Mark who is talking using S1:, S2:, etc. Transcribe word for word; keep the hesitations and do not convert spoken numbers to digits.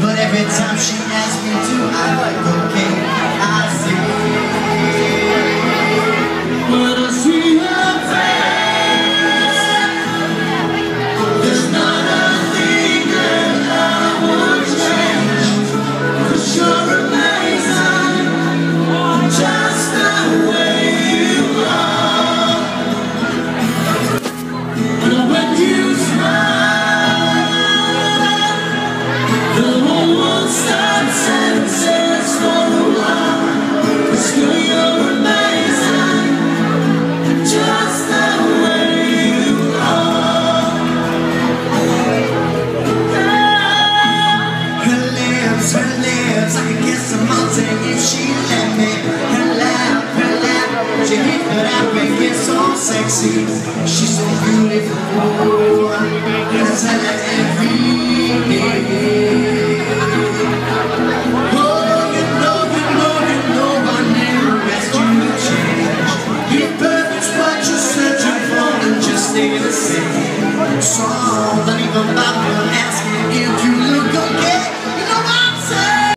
S1: but every time she asks me to, I'm like, okay, I see. When I see her face, there's not a thing that I would change, 'cause you're amazing, just the way you are. And when you smile, the whole world stops and says for a while, 'cause girl, you're amazing, just the way you are. Her lips, her lips, I could kiss a mountain if she let me. Her laugh, her laugh, she hit her up and gets so sexy. She's so beautiful, and I tell her every day. Oh, you know, you know, you know, I never asked you to change. You're perfect, what you're searching for, and just stay the same. So